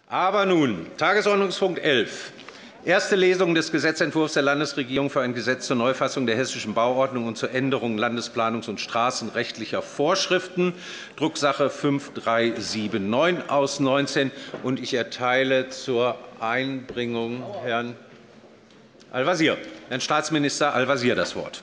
Aber nun, Tagesordnungspunkt 11, erste Lesung des Gesetzentwurfs der Landesregierung für ein Gesetz zur Neufassung der Hessischen Bauordnung und zur Änderung landesplanungs- und straßenrechtlicher Vorschriften, Drucksache 5379 aus 19. Und ich erteile zur Einbringung Herrn Staatsminister Al-Wazir das Wort.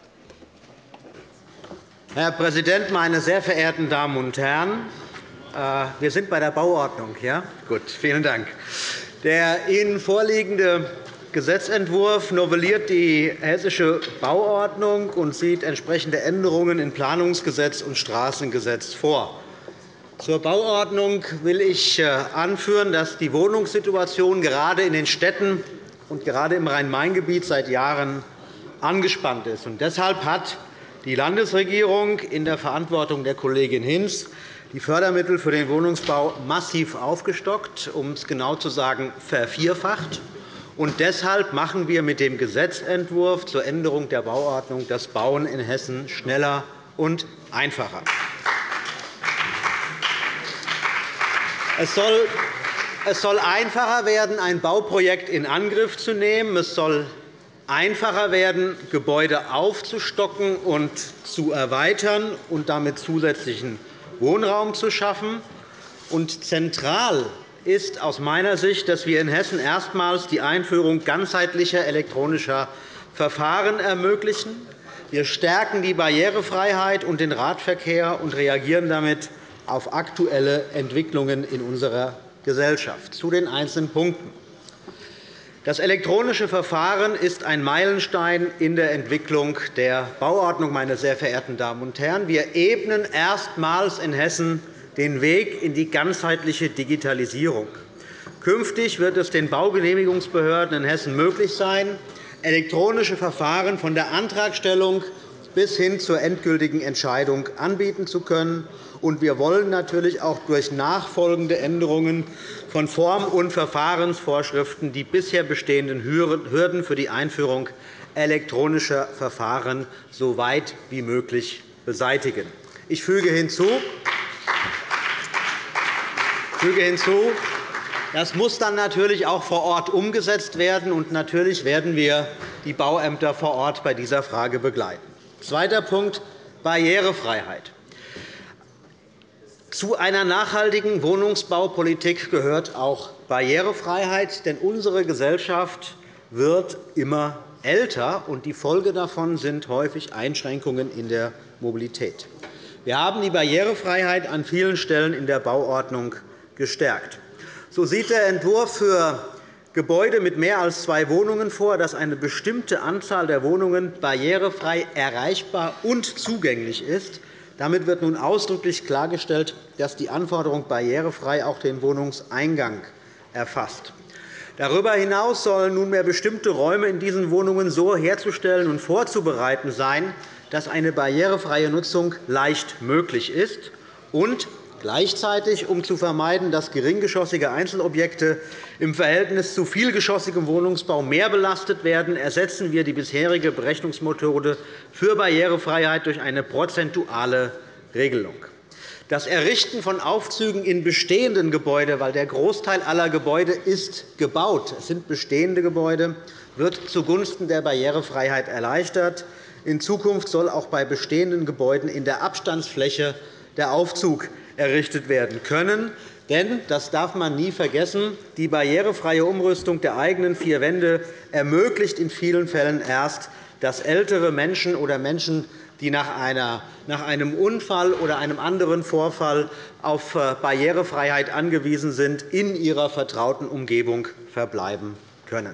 Herr Präsident, meine sehr verehrten Damen und Herren! Wir sind bei der Bauordnung. Ja? Gut, vielen Dank. Der Ihnen vorliegende Gesetzentwurf novelliert die Hessische Bauordnung und sieht entsprechende Änderungen in Planungsgesetz und Straßengesetz vor. Zur Bauordnung will ich anführen, dass die Wohnungssituation gerade in den Städten und gerade im Rhein-Main-Gebiet seit Jahren angespannt ist. Deshalb hat die Landesregierung in der Verantwortung der Kollegin Hinz die Fördermittel für den Wohnungsbau massiv aufgestockt, um es genau zu sagen, vervierfacht. Deshalb machen wir mit dem Gesetzentwurf zur Änderung der Bauordnung das Bauen in Hessen schneller und einfacher. Es soll einfacher werden, ein Bauprojekt in Angriff zu nehmen. Es soll einfacher werden, Gebäude aufzustocken und zu erweitern und damit zusätzlichen Wohnraum zu schaffen. Zentral ist aus meiner Sicht, dass wir in Hessen erstmals die Einführung ganzheitlicher elektronischer Verfahren ermöglichen. Wir stärken die Barrierefreiheit und den Radverkehr und reagieren damit auf aktuelle Entwicklungen in unserer Gesellschaft. Zu den einzelnen Punkten. Das elektronische Verfahren ist ein Meilenstein in der Entwicklung der Bauordnung. Meine sehr verehrten Damen und Herren. Wir ebnen erstmals in Hessen den Weg in die ganzheitliche Digitalisierung. Künftig wird es den Baugenehmigungsbehörden in Hessen möglich sein, elektronische Verfahren von der Antragstellung bis hin zur endgültigen Entscheidung anbieten zu können. Wir wollen natürlich auch durch nachfolgende Änderungen von Form- und Verfahrensvorschriften die bisher bestehenden Hürden für die Einführung elektronischer Verfahren so weit wie möglich beseitigen. Ich füge hinzu, das muss dann natürlich auch vor Ort umgesetzt werden. Und natürlich werden wir die Bauämter vor Ort bei dieser Frage begleiten. Zweiter Punkt, Barrierefreiheit. Zu einer nachhaltigen Wohnungsbaupolitik gehört auch Barrierefreiheit. Denn unsere Gesellschaft wird immer älter, und die Folge davon sind häufig Einschränkungen in der Mobilität. Wir haben die Barrierefreiheit an vielen Stellen in der Bauordnung gestärkt. So sieht der Entwurf für Gebäude mit mehr als 2 Wohnungen vor, dass eine bestimmte Anzahl der Wohnungen barrierefrei erreichbar und zugänglich ist. Damit wird nun ausdrücklich klargestellt, dass die Anforderung barrierefrei auch den Wohnungseingang erfasst. Darüber hinaus sollen nunmehr bestimmte Räume in diesen Wohnungen so herzustellen und vorzubereiten sein, dass eine barrierefreie Nutzung leicht möglich ist. Und gleichzeitig, um zu vermeiden, dass geringgeschossige Einzelobjekte im Verhältnis zu vielgeschossigem Wohnungsbau mehr belastet werden, ersetzen wir die bisherige Berechnungsmethode für Barrierefreiheit durch eine prozentuale Regelung. Das Errichten von Aufzügen in bestehenden Gebäuden, weil der Großteil aller Gebäude ist gebaut, es sind bestehende Gebäude, wird zugunsten der Barrierefreiheit erleichtert. In Zukunft soll auch bei bestehenden Gebäuden in der Abstandsfläche der Aufzug errichtet werden können. Denn, das darf man nie vergessen, die barrierefreie Umrüstung der eigenen 4 Wände ermöglicht in vielen Fällen erst, dass ältere Menschen oder Menschen, die nach einem Unfall oder einem anderen Vorfall auf Barrierefreiheit angewiesen sind, in ihrer vertrauten Umgebung verbleiben können.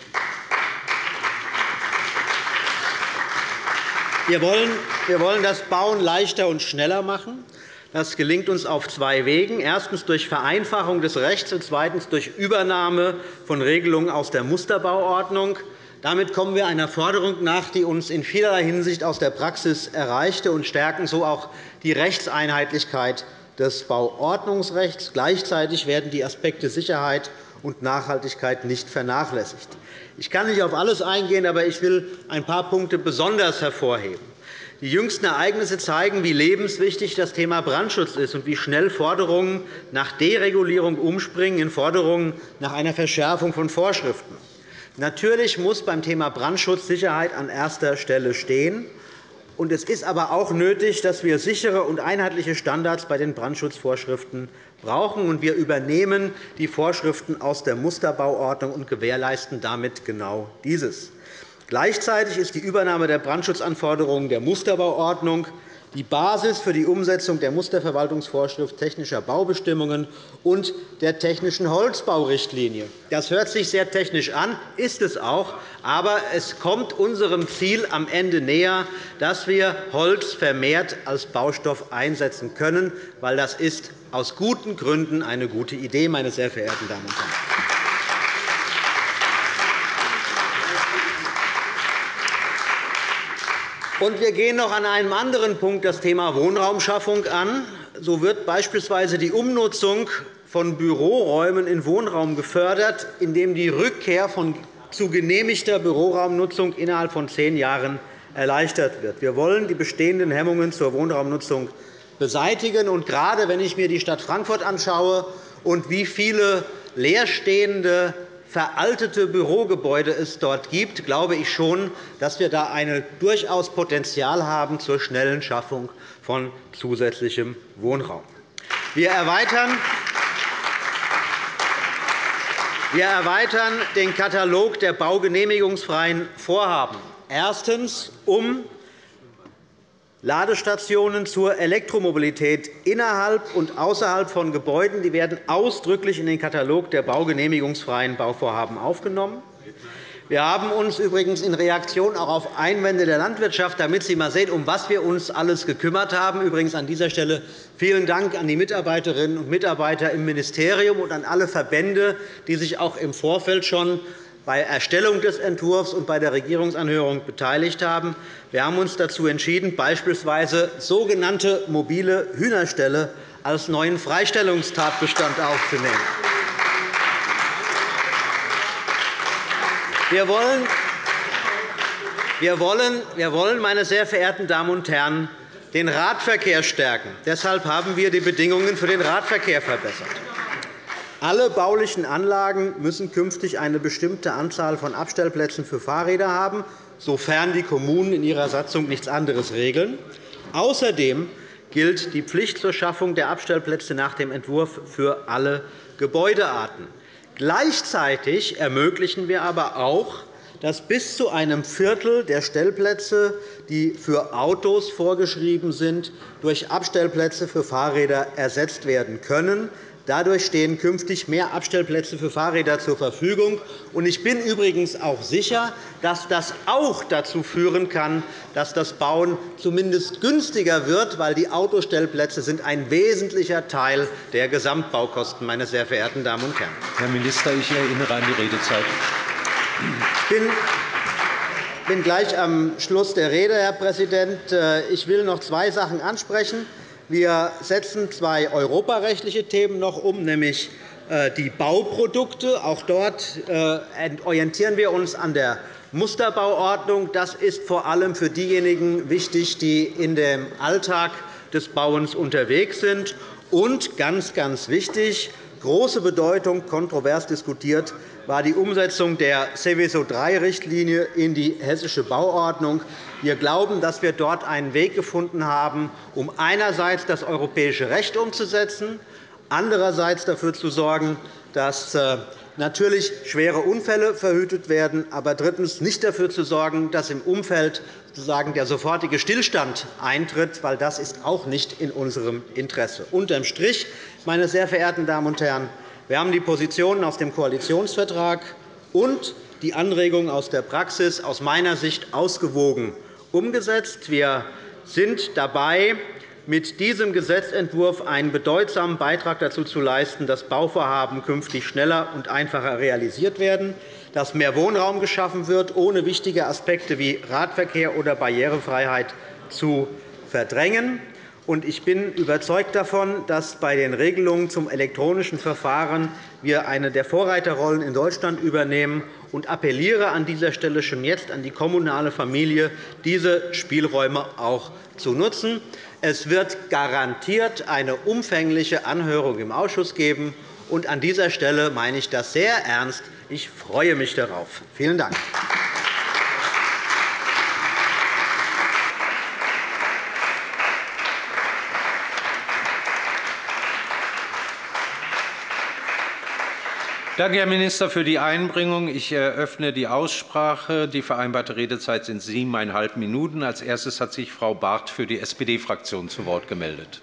Wir wollen das Bauen leichter und schneller machen. Das gelingt uns auf 2 Wegen. Erstens durch Vereinfachung des Rechts und zweitens durch Übernahme von Regelungen aus der Musterbauordnung. Damit kommen wir einer Forderung nach, die uns in vielerlei Hinsicht aus der Praxis erreichte, und stärken so auch die Rechtseinheitlichkeit des Bauordnungsrechts. Gleichzeitig werden die Aspekte Sicherheit und Nachhaltigkeit nicht vernachlässigt. Ich kann nicht auf alles eingehen, aber ich will ein paar Punkte besonders hervorheben. Die jüngsten Ereignisse zeigen, wie lebenswichtig das Thema Brandschutz ist und wie schnell Forderungen nach Deregulierung umspringen in Forderungen nach einer Verschärfung von Vorschriften. Natürlich muss beim Thema Brandschutz Sicherheit an erster Stelle stehen. Es ist aber auch nötig, dass wir sichere und einheitliche Standards bei den Brandschutzvorschriften brauchen. Wir übernehmen die Vorschriften aus der Musterbauordnung und gewährleisten damit genau dieses. Gleichzeitig ist die Übernahme der Brandschutzanforderungen der Musterbauordnung die Basis für die Umsetzung der Musterverwaltungsvorschrift technischer Baubestimmungen und der technischen Holzbaurichtlinie. Das hört sich sehr technisch an, ist es auch, aber es kommt unserem Ziel am Ende näher, dass wir Holz vermehrt als Baustoff einsetzen können, weil das ist aus guten Gründen eine gute Idee, meine sehr verehrten Damen und Herren. Und wir gehen noch an einem anderen Punkt das Thema Wohnraumschaffung an. So wird beispielsweise die Umnutzung von Büroräumen in Wohnraum gefördert, indem die Rückkehr zu genehmigter Büroraumnutzung innerhalb von 10 Jahren erleichtert wird. Wir wollen die bestehenden Hemmungen zur Wohnraumnutzung beseitigen. Und gerade wenn ich mir die Stadt Frankfurt anschaue und wie viele leerstehende veraltete Bürogebäude es dort gibt, glaube ich schon, dass wir da durchaus Potenzial haben zur schnellen Schaffung von zusätzlichem Wohnraum. Wir erweitern den Katalog der baugenehmigungsfreien Vorhaben. Erstens, um Ladestationen zur Elektromobilität innerhalb und außerhalb von Gebäuden. Die werden ausdrücklich in den Katalog der baugenehmigungsfreien Bauvorhaben aufgenommen. Wir haben uns übrigens in Reaktion auch auf Einwände der Landwirtschaft, damit Sie einmal sehen, um was wir uns alles gekümmert haben. Übrigens an dieser Stelle vielen Dank an die Mitarbeiterinnen und Mitarbeiter im Ministerium und an alle Verbände, die sich auch im Vorfeld schon bei Erstellung des Entwurfs und bei der Regierungsanhörung beteiligt haben. Wir haben uns dazu entschieden, beispielsweise sogenannte mobile Hühnerställe als neuen Freistellungstatbestand aufzunehmen. Wir wollen, meine sehr verehrten Damen und Herren, den Radverkehr stärken. Deshalb haben wir die Bedingungen für den Radverkehr verbessert. Alle baulichen Anlagen müssen künftig eine bestimmte Anzahl von Abstellplätzen für Fahrräder haben, sofern die Kommunen in ihrer Satzung nichts anderes regeln. Außerdem gilt die Pflicht zur Schaffung der Abstellplätze nach dem Entwurf für alle Gebäudearten. Gleichzeitig ermöglichen wir aber auch, dass bis zu einem Viertel der Stellplätze, die für Autos vorgeschrieben sind, durch Abstellplätze für Fahrräder ersetzt werden können. Dadurch stehen künftig mehr Abstellplätze für Fahrräder zur Verfügung. Ich bin übrigens auch sicher, dass das auch dazu führen kann, dass das Bauen zumindest günstiger wird, weil die Autostellplätze sind ein wesentlicher Teil der Gesamtbaukosten, meine sehr verehrten Damen und Herren. Herr Minister, ich erinnere an die Redezeit. Ich bin gleich am Schluss der Rede, Herr Präsident. Ich will noch 2 Sachen ansprechen. Wir setzen 2 europarechtliche Themen noch um, nämlich die Bauprodukte. Auch dort orientieren wir uns an der Musterbauordnung. Das ist vor allem für diejenigen wichtig, die in dem Alltag des Bauens unterwegs sind. Und ganz, ganz wichtig, große Bedeutung, kontrovers diskutiert, war die Umsetzung der Seveso III-Richtlinie in die Hessische Bauordnung. Wir glauben, dass wir dort einen Weg gefunden haben, um einerseits das europäische Recht umzusetzen, andererseits dafür zu sorgen, dass natürlich schwere Unfälle verhütet werden, aber drittens nicht dafür zu sorgen, dass im Umfeld sozusagen der sofortige Stillstand eintritt, weil das ist auch nicht in unserem Interesse. Unterm Strich, meine sehr verehrten Damen und Herren, wir haben die Positionen aus dem Koalitionsvertrag und die Anregungen aus der Praxis aus meiner Sicht ausgewogen umgesetzt. Wir sind dabei, mit diesem Gesetzentwurf einen bedeutsamen Beitrag dazu zu leisten, dass Bauvorhaben künftig schneller und einfacher realisiert werden, dass mehr Wohnraum geschaffen wird, ohne wichtige Aspekte wie Radverkehr oder Barrierefreiheit zu verdrängen. Ich bin überzeugt davon, dass bei den Regelungen zum elektronischen Verfahren wir eine der Vorreiterrollen in Deutschland übernehmen, und appelliere an dieser Stelle schon jetzt an die kommunale Familie, diese Spielräume auch zu nutzen. Es wird garantiert eine umfängliche Anhörung im Ausschuss geben. Und an dieser Stelle meine ich das sehr ernst. Ich freue mich darauf. Vielen Dank. Danke, Herr Minister, für die Einbringung. Ich eröffne die Aussprache. Die vereinbarte Redezeit sind 7,5 Minuten. Als Erstes hat sich Frau Barth für die SPD-Fraktion zu Wort gemeldet.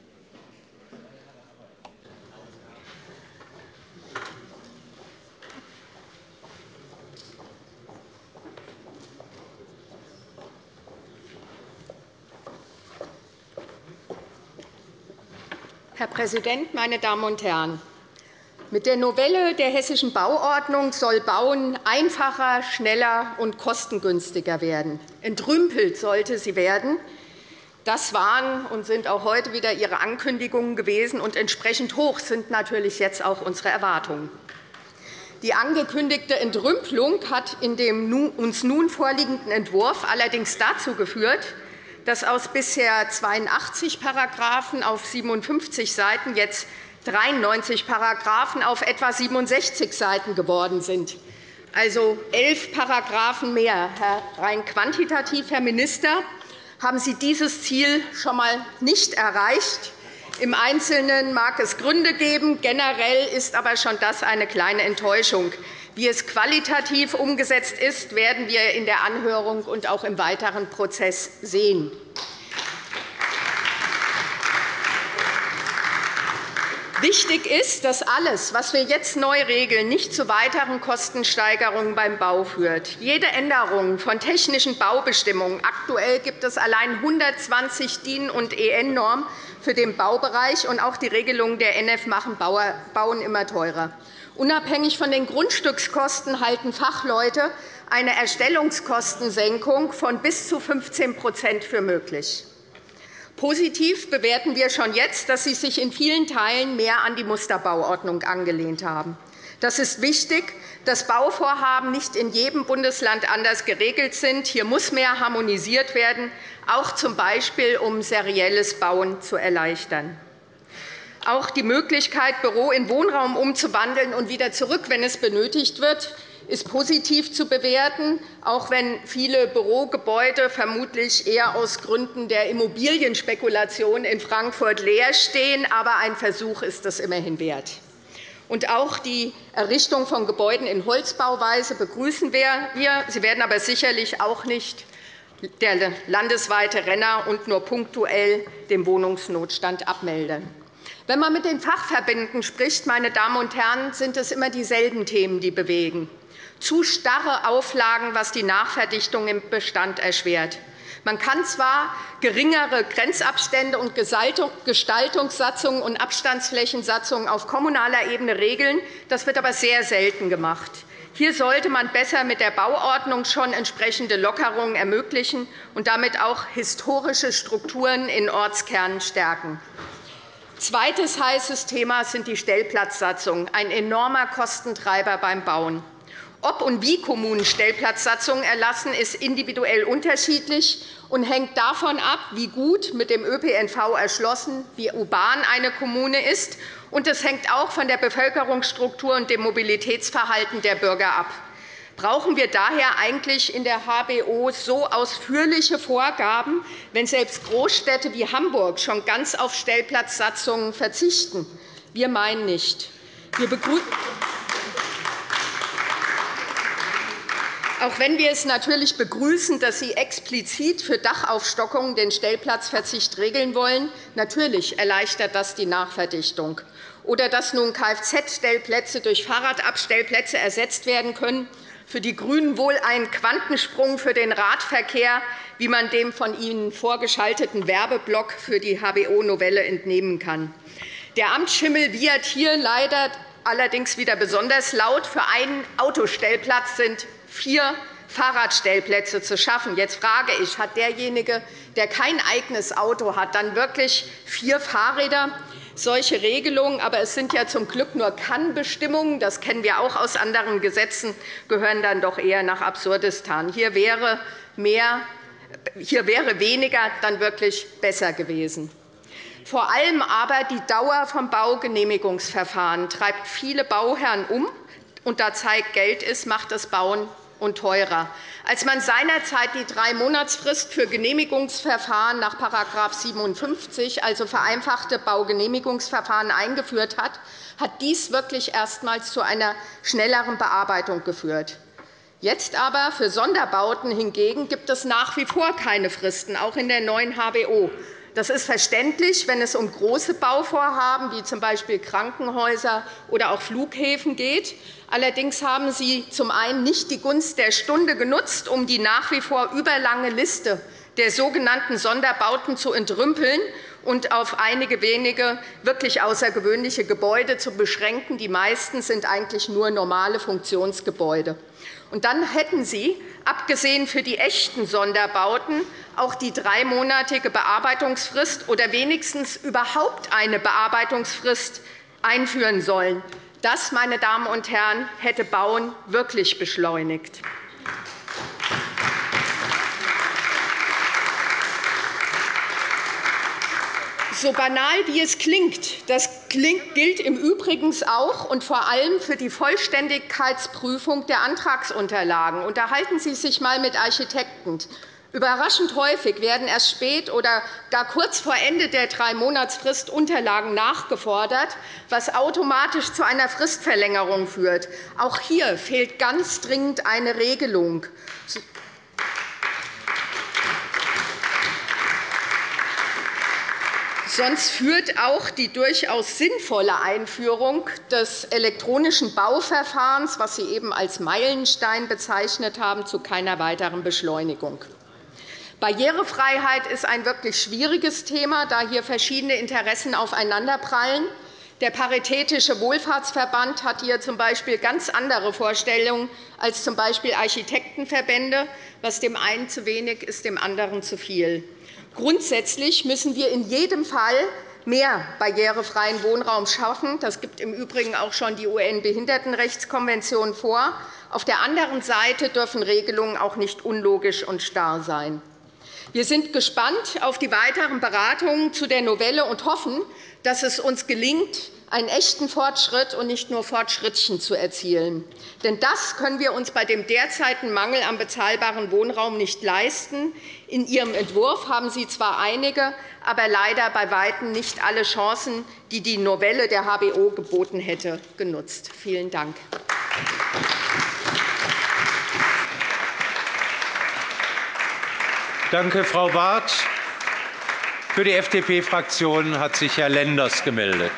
Herr Präsident, meine Damen und Herren! Mit der Novelle der Hessischen Bauordnung soll Bauen einfacher, schneller und kostengünstiger werden. Entrümpelt sollte sie werden. Das waren und sind auch heute wieder Ihre Ankündigungen gewesen, und entsprechend hoch sind natürlich jetzt auch unsere Erwartungen. Die angekündigte Entrümpelung hat in dem uns nun vorliegenden Entwurf allerdings dazu geführt, dass aus bisher 82 Paragraphen auf 57 Seiten jetzt 93 Paragraphen auf etwa 67 Seiten geworden sind, also 11 Paragraphen mehr. Rein quantitativ, Herr Minister, haben Sie dieses Ziel schon einmal nicht erreicht. Im Einzelnen mag es Gründe geben, generell ist aber schon das eine kleine Enttäuschung. Wie es qualitativ umgesetzt ist, werden wir in der Anhörung und auch im weiteren Prozess sehen. Wichtig ist, dass alles, was wir jetzt neu regeln, nicht zu weiteren Kostensteigerungen beim Bau führt. Jede Änderung von technischen Baubestimmungen — aktuell gibt es allein 120 DIN- und EN-Normen für den Baubereich, und auch die Regelungen der NF machen Bauen immer teurer. Unabhängig von den Grundstückskosten halten Fachleute eine Erstellungskostensenkung von bis zu 15% für möglich. Positiv bewerten wir schon jetzt, dass Sie sich in vielen Teilen mehr an die Musterbauordnung angelehnt haben. Das ist wichtig, dass Bauvorhaben nicht in jedem Bundesland anders geregelt sind. Hier muss mehr harmonisiert werden, auch z. B. um serielles Bauen zu erleichtern. Auch die Möglichkeit, Büro in Wohnraum umzuwandeln und wieder zurück, wenn es benötigt wird, ist positiv zu bewerten, auch wenn viele Bürogebäude vermutlich eher aus Gründen der Immobilienspekulation in Frankfurt leer stehen. Aber ein Versuch ist es immerhin wert. Und auch die Errichtung von Gebäuden in Holzbauweise begrüßen wir. Sie werden aber sicherlich auch nicht der landesweite Renner und nur punktuell den Wohnungsnotstand abmelden. Wenn man mit den Fachverbänden spricht, meine Damen und Herren, sind es immer dieselben Themen, die bewegen. Zu starre Auflagen, was die Nachverdichtung im Bestand erschwert. Man kann zwar geringere Grenzabstände und Gestaltungssatzungen und Abstandsflächensatzungen auf kommunaler Ebene regeln, das wird aber sehr selten gemacht. Hier sollte man besser mit der Bauordnung schon entsprechende Lockerungen ermöglichen und damit auch historische Strukturen in Ortskernen stärken. Zweites heißes Thema sind die Stellplatzsatzungen, ein enormer Kostentreiber beim Bauen. Ob und wie Kommunen Stellplatzsatzungen erlassen, ist individuell unterschiedlich und hängt davon ab, wie gut mit dem ÖPNV erschlossen, wie urban eine Kommune ist. Und es hängt auch von der Bevölkerungsstruktur und dem Mobilitätsverhalten der Bürger ab. Brauchen wir daher eigentlich in der HBO so ausführliche Vorgaben, wenn selbst Großstädte wie Hamburg schon ganz auf Stellplatzsatzungen verzichten? Wir meinen nicht. Auch wenn wir es natürlich begrüßen, dass Sie explizit für Dachaufstockungen den Stellplatzverzicht regeln wollen, natürlich erleichtert das die Nachverdichtung. Oder dass nun Kfz-Stellplätze durch Fahrradabstellplätze ersetzt werden können, für die GRÜNEN wohl ein Quantensprung für den Radverkehr, wie man dem von Ihnen vorgeschalteten Werbeblock für die HBO-Novelle entnehmen kann. Der Amtsschimmel wiehert hier leider allerdings wieder besonders laut. Für einen Autostellplatz sind 4 Fahrradstellplätze zu schaffen. Jetzt frage ich, hat derjenige, der kein eigenes Auto hat, dann wirklich 4 Fahrräder? Solche Regelungen, aber es sind ja zum Glück nur Kann-Bestimmungen, das kennen wir auch aus anderen Gesetzen, gehören dann doch eher nach Absurdistan. Hier wäre weniger dann wirklich besser gewesen. Vor allem aber die Dauer vom Baugenehmigungsverfahren treibt viele Bauherren um, und da Zeit Geld ist, macht das Bauen und teurer. Als man seinerzeit die 3-Monatsfrist für Genehmigungsverfahren nach § 57, also vereinfachte Baugenehmigungsverfahren, eingeführt hat, hat dies wirklich erstmals zu einer schnelleren Bearbeitung geführt. Jetzt aber für Sonderbauten hingegen gibt es nach wie vor keine Fristen, auch in der neuen HBO. Das ist verständlich, wenn es um große Bauvorhaben wie z.B. Krankenhäuser oder auch Flughäfen geht. Allerdings haben Sie zum einen nicht die Gunst der Stunde genutzt, um die nach wie vor überlange Liste der sogenannten Sonderbauten zu entrümpeln und auf einige wenige wirklich außergewöhnliche Gebäude zu beschränken. Die meisten sind eigentlich nur normale Funktionsgebäude. Und dann hätten Sie, abgesehen für die echten Sonderbauten, auch die 3-monatige Bearbeitungsfrist oder wenigstens überhaupt eine Bearbeitungsfrist einführen sollen. Das, meine Damen und Herren, hätte Bauen wirklich beschleunigt. So banal wie es klingt, das gilt im Übrigen auch und vor allem für die Vollständigkeitsprüfung der Antragsunterlagen. Unterhalten Sie sich einmal mit Architekten. Überraschend häufig werden erst spät oder gar kurz vor Ende der 3-Monatsfrist Unterlagen nachgefordert, was automatisch zu einer Fristverlängerung führt. Auch hier fehlt ganz dringend eine Regelung. Sonst führt auch die durchaus sinnvolle Einführung des elektronischen Bauverfahrens, was Sie eben als Meilenstein bezeichnet haben, zu keiner weiteren Beschleunigung. Barrierefreiheit ist ein wirklich schwieriges Thema, da hier verschiedene Interessen aufeinanderprallen. Der Paritätische Wohlfahrtsverband hat hier z.B. ganz andere Vorstellungen als z.B. Architektenverbände. Was dem einen zu wenig ist, dem anderen zu viel. Grundsätzlich müssen wir in jedem Fall mehr barrierefreien Wohnraum schaffen. Das gibt im Übrigen auch schon die UN-Behindertenrechtskonvention vor. Auf der anderen Seite dürfen Regelungen auch nicht unlogisch und starr sein. Wir sind gespannt auf die weiteren Beratungen zu der Novelle und hoffen, dass es uns gelingt, einen echten Fortschritt und nicht nur Fortschrittchen zu erzielen. Denn das können wir uns bei dem derzeitigen Mangel an bezahlbarem Wohnraum nicht leisten. In Ihrem Entwurf haben Sie zwar einige, aber leider bei Weitem nicht alle Chancen, die die Novelle der HBO geboten hätte, genutzt. Vielen Dank. Danke, Frau Barth. Für die FDP-Fraktion hat sich Herr Lenders gemeldet.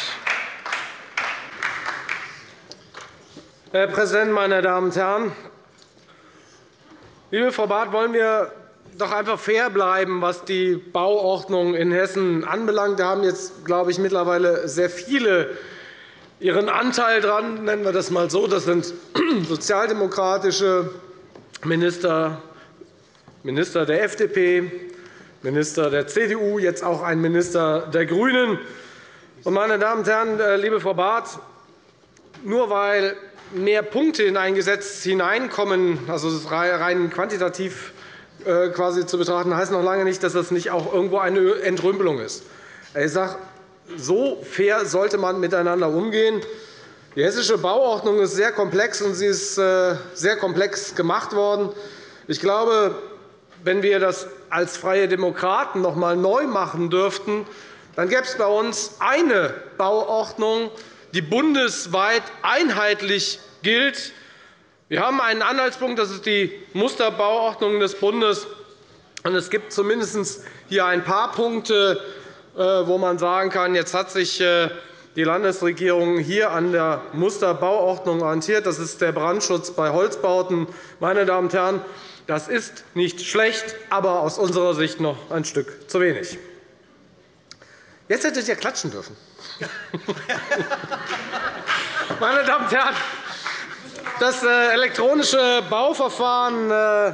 Herr Präsident, meine Damen und Herren! Liebe Frau Barth, wollen wir doch einfach fair bleiben, was die Bauordnung in Hessen anbelangt. Da haben jetzt, glaube ich, mittlerweile sehr viele ihren Anteil dran, nennen wir das einmal so. Das sind sozialdemokratische Minister, Minister der FDP, Minister der CDU, jetzt auch ein Minister der GRÜNEN. Meine Damen und Herren, liebe Frau Barth, nur weil mehr Punkte in ein Gesetz hineinkommen, also das rein quantitativ quasi zu betrachten, heißt noch lange nicht, dass das nicht auch irgendwo eine Entrümpelung ist. Ich sage, so fair sollte man miteinander umgehen. Die hessische Bauordnung ist sehr komplex, und sie ist sehr komplex gemacht worden. Ich glaube, wenn wir das als Freie Demokraten noch einmal neu machen dürften, dann gäbe es bei uns eine Bauordnung, die bundesweit einheitlich gilt. Wir haben einen Anhaltspunkt, das ist die Musterbauordnung des Bundes. Es gibt zumindest hier ein paar Punkte, wo man sagen kann, jetzt hat sich die Landesregierung hier an der Musterbauordnung orientiert. Das ist der Brandschutz bei Holzbauten. Meine Damen und Herren, das ist nicht schlecht, aber aus unserer Sicht noch ein Stück zu wenig. Jetzt hättet ihr klatschen dürfen. Meine Damen und Herren, das elektronische Bauverfahren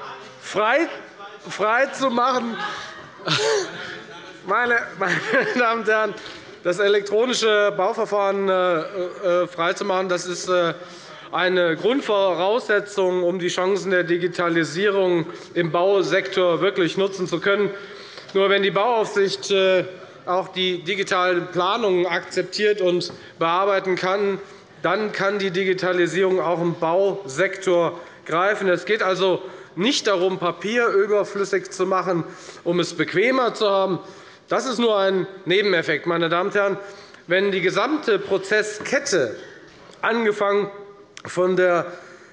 frei zu machen. Meine Damen und Herren, das elektronische Bauverfahren freizumachen, das ist eine Grundvoraussetzung, um die Chancen der Digitalisierung im Bausektor wirklich nutzen zu können. Nur wenn die Bauaufsicht auch die digitale Planung akzeptiert und bearbeiten kann, dann kann die Digitalisierung auch im Bausektor greifen. Es geht also nicht darum, Papier überflüssig zu machen, um es bequemer zu haben. Das ist nur ein Nebeneffekt. Meine Damen und Herren, wenn die gesamte Prozesskette, angefangen von der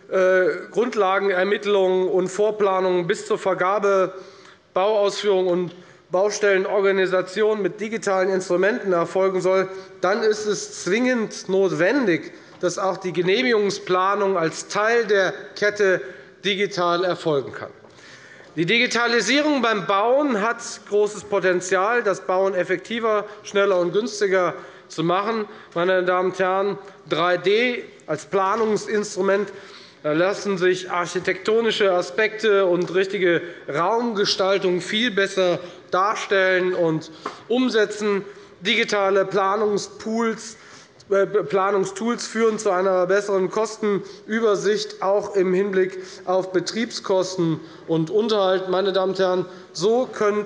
Grundlagenermittlung und Vorplanung bis zur Vergabe, Bauausführung und Baustellenorganisation mit digitalen Instrumenten erfolgen soll, dann ist es zwingend notwendig, dass auch die Genehmigungsplanung als Teil der Kette digital erfolgen kann. Die Digitalisierung beim Bauen hat großes Potenzial, das Bauen effektiver, schneller und günstiger zu machen. Meine Damen und Herren, 3D als Planungsinstrument lassen sich architektonische Aspekte und richtige Raumgestaltung viel besser darstellen und umsetzen. Digitale Planungstools führen zu einer besseren Kostenübersicht, auch im Hinblick auf Betriebskosten und Unterhalt. Meine Damen und Herren, so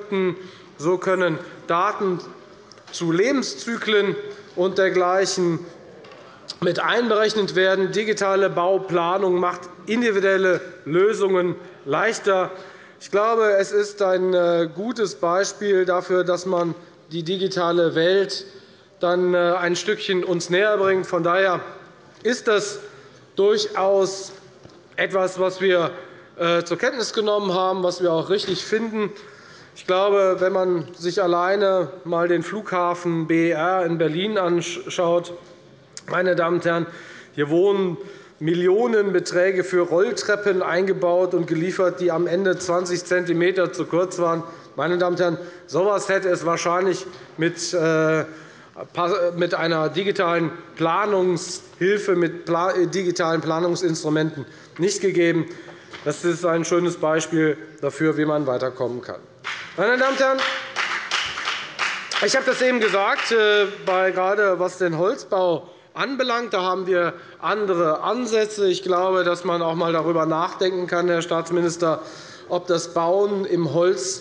können Daten zu Lebenszyklen und dergleichen mit einberechnet werden. Digitale Bauplanung macht individuelle Lösungen leichter. Ich glaube, es ist ein gutes Beispiel dafür, dass man die digitale Welt dann ein Stückchen uns näher bringt. Von daher ist das durchaus etwas, was wir zur Kenntnis genommen haben, was wir auch richtig finden. Ich glaube, wenn man sich alleine einmal den Flughafen BER in Berlin anschaut, meine Damen und Herren, hier wurden Millionenbeträge für Rolltreppen eingebaut und geliefert, die am Ende 20 cm zu kurz waren. Meine Damen und Herren, so etwas hätte es wahrscheinlich mit einer digitalen Planungshilfe, mit digitalen Planungsinstrumenten nicht gegeben. Das ist ein schönes Beispiel dafür, wie man weiterkommen kann. Meine Damen und Herren, ich habe das eben gesagt, gerade was den Holzbau anbelangt, da haben wir andere Ansätze. Ich glaube, dass man auch einmal darüber nachdenken kann, Herr Staatsminister, ob das Bauen in Holz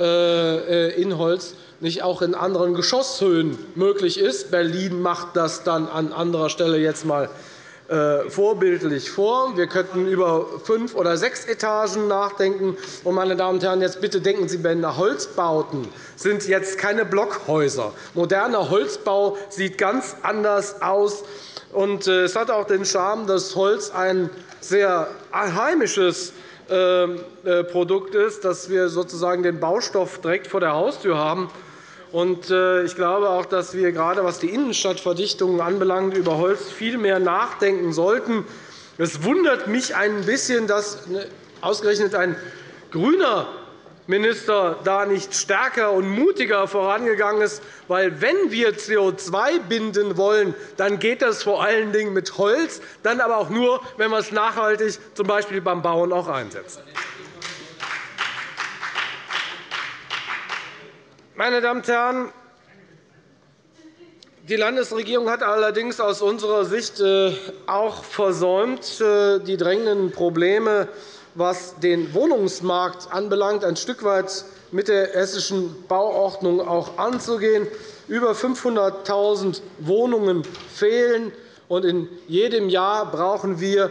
nicht auch in anderen Geschosshöhen möglich ist. Berlin macht das dann an anderer Stelle jetzt einmal vorbildlich vor. Wir könnten über 5 oder 6 Etagen nachdenken. Und, meine Damen und Herren, jetzt bitte denken Sie, Holzbauten sind jetzt keine Blockhäuser. Moderner Holzbau sieht ganz anders aus. Und es hat auch den Charme, dass Holz ein sehr heimisches Produkt ist, dass wir sozusagen den Baustoff direkt vor der Haustür haben. Ich glaube auch, dass wir gerade was die Innenstadtverdichtung anbelangt, über Holz viel mehr nachdenken sollten. Es wundert mich ein bisschen, dass ausgerechnet ein grüner Minister da nicht stärker und mutiger vorangegangen ist. Weil, wenn wir CO2 binden wollen, dann geht das vor allen Dingen mit Holz, dann aber auch nur, wenn wir es nachhaltig, z. B. beim Bauen, auch einsetzen. Meine Damen und Herren, die Landesregierung hat allerdings aus unserer Sicht auch versäumt, die drängenden Probleme, was den Wohnungsmarkt anbelangt, ein Stück weit mit der Hessischen Bauordnung auch anzugehen. Über 500.000 Wohnungen fehlen, und in jedem Jahr brauchen wir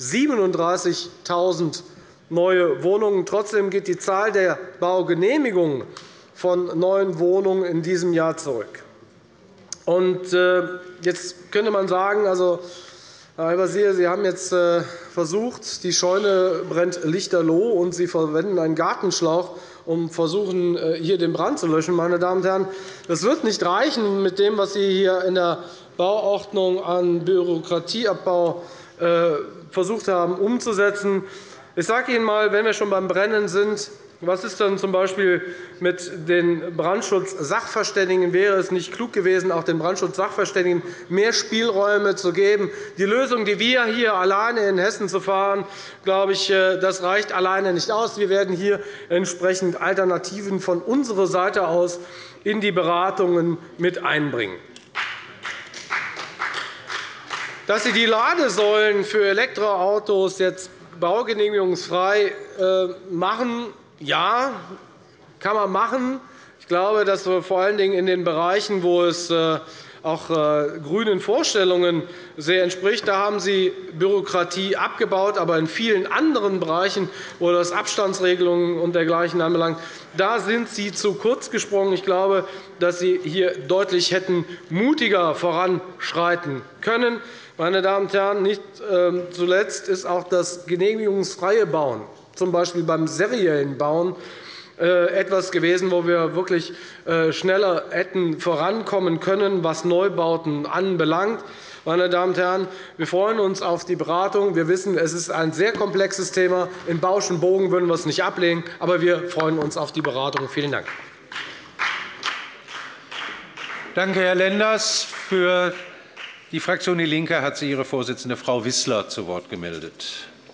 37.000 neue Wohnungen. Trotzdem geht die Zahl der Baugenehmigungen von neuen Wohnungen in diesem Jahr zurück. Jetzt könnte man sagen, also, Herr Al-Wazir, Sie haben jetzt versucht, die Scheune brennt lichterloh, und Sie verwenden einen Gartenschlauch, um versuchen, hier den Brand zu löschen. Meine Damen und Herren, das wird nicht reichen mit dem, was Sie hier in der Bauordnung an Bürokratieabbau versucht haben umzusetzen. Ich sage Ihnen einmal, wenn wir schon beim Brennen sind, Was ist dann z.B. mit den Brandschutzsachverständigen? Wäre es nicht klug gewesen, auch den Brandschutzsachverständigen mehr Spielräume zu geben? Die Lösung, die wir hier alleine in Hessen zu fahren, glaube ich, das reicht alleine nicht aus. Wir werden hier entsprechend Alternativen von unserer Seite aus in die Beratungen mit einbringen. Dass Sie die Ladesäulen für Elektroautos jetzt baugenehmigungsfrei machen, ja, kann man machen. Ich glaube, dass wir vor allen Dingen in den Bereichen, wo es auch grünen Vorstellungen sehr entspricht, da haben Sie Bürokratie abgebaut. Aber in vielen anderen Bereichen, wo das Abstandsregelungen und dergleichen anbelangt, da sind Sie zu kurz gesprungen. Ich glaube, dass Sie hier deutlich hätten mutiger voranschreiten können. Meine Damen und Herren, nicht zuletzt ist auch das genehmigungsfreie Bauen, z. B. beim seriellen Bauen, etwas gewesen, wo wir wirklich schneller hätten vorankommen können, was Neubauten anbelangt. Meine Damen und Herren, wir freuen uns auf die Beratung. Wir wissen, es ist ein sehr komplexes Thema. In Bausch und Bogen würden wir es nicht ablehnen, aber wir freuen uns auf die Beratung. Vielen Dank. Danke, Herr Lenders. Für die Fraktion DIE LINKE hat sich Ihre Vorsitzende, Frau Wissler, zu Wort gemeldet.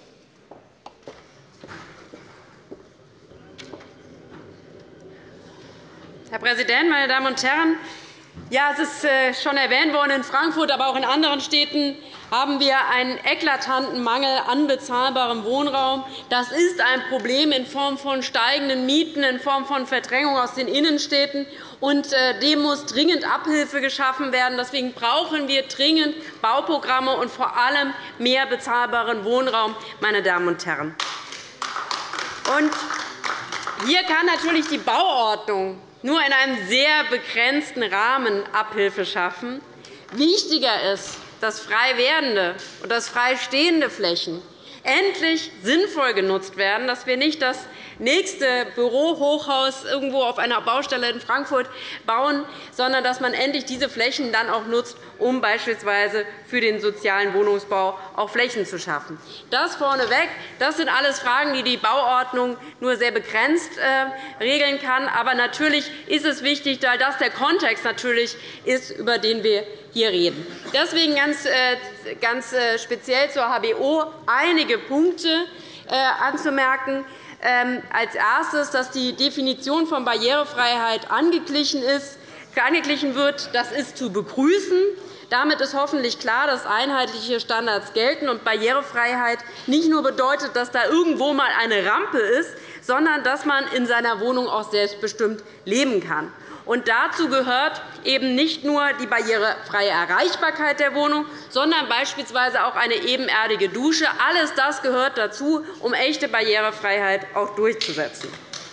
Herr Präsident, meine Damen und Herren! Ja, es ist schon erwähnt worden, in Frankfurt, aber auch in anderen Städten haben wir einen eklatanten Mangel an bezahlbarem Wohnraum. Das ist ein Problem in Form von steigenden Mieten, in Form von Verdrängung aus den Innenstädten. Und dem muss dringend Abhilfe geschaffen werden. Deswegen brauchen wir dringend Bauprogramme und vor allem mehr bezahlbaren Wohnraum. Meine Damen und Herren. Und hier kann natürlich die Bauordnung nur in einem sehr begrenzten Rahmen Abhilfe schaffen. Wichtiger ist, dass frei werdende und dass frei stehende Flächen endlich sinnvoll genutzt werden, dass wir nicht das nächste Bürohochhaus irgendwo auf einer Baustelle in Frankfurt bauen, sondern dass man endlich diese Flächen dann auch nutzt, um beispielsweise für den sozialen Wohnungsbau auch Flächen zu schaffen. Das vorneweg. Das sind alles Fragen, die die Bauordnung nur sehr begrenzt regeln kann. Aber natürlich ist es wichtig, weil das der Kontext natürlich ist, über den wir hier reden. Deswegen ganz speziell zur HBO einige Punkte anzumerken. Als erstes, dass die Definition von Barrierefreiheit angeglichen wird. Das ist zu begrüßen. Damit ist hoffentlich klar, dass einheitliche Standards gelten und Barrierefreiheit nicht nur bedeutet, dass da irgendwo einmal eine Rampe ist, sondern dass man in seiner Wohnung auch selbstbestimmt leben kann. Und dazu gehört eben nicht nur die barrierefreie Erreichbarkeit der Wohnung, sondern beispielsweise auch eine ebenerdige Dusche. Alles das gehört dazu, um echte Barrierefreiheit auch durchzusetzen.